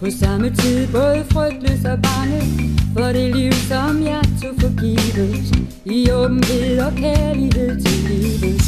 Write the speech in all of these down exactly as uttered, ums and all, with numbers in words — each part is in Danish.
På samme tid både frygtløs og bange for det liv, som jeg tog for givet, i åbenhed og kærlighed til livet.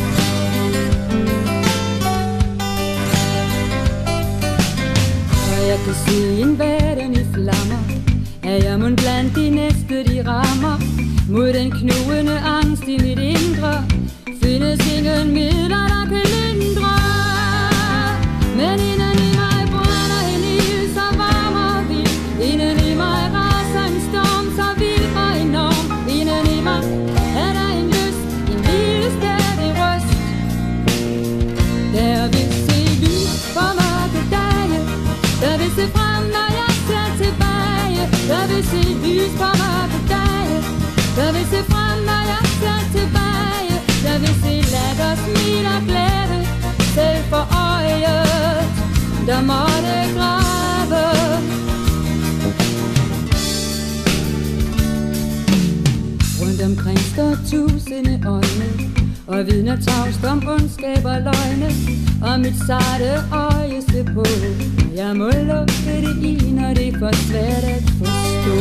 Og jeg kan se en verden i flammer, er jeg mon blandt de næste, de rammer mod den knugende angst i mit indre. Findes ingen midler, der kan lindre, men inden i mig brænder en ild, så varm og vild. Inden i mig raser en storm, så vild og enorm. Inden i mig er der en lyst, en lille stadig røst, der vil se lys for mørke dage, der vil se frem, når jeg ser tilbage. Der vil se lys for mørke dage, der vil se frem, når jeg ser tilbage. Der vil se latter, smil og glæde, selv for øjet, der måtte grave. Rundt omkring står tusinde øjne, og vidner tavst om ondskab og løgne, og mit sarte øje se på. Jeg må lukke det i, når det er for svært at forstå.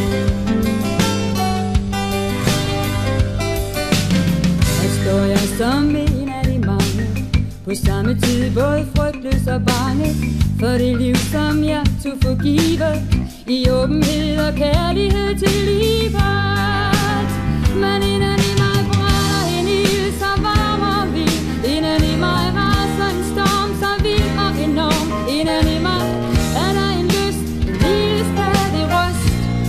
Står jeg som en af de mange, på samme tid både frygtløs og bange for det liv, som jeg tog for givet, i åbenhed og kærlighed til livet. Men inden i mig brænder en ild, så varm og vild. Inden i mig raser en storm, så vild og enorm. Inden i mig er der en lyst, en lille stadig røst,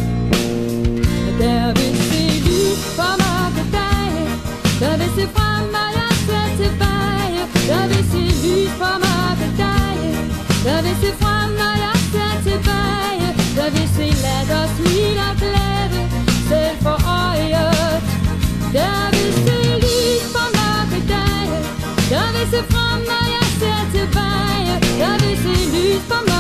der vil se lys for mørke dage, der vil se frem, når jeg ser tilbage. Der vil se lys for mørke dage, der vil se frem, når jeg ser tilbage. Der vil se latter, smil og glæde, selv for øjet. Der vil se lys for mørke dage, der vil se frem, når jeg ser tilbage. Der vil se lys for mørke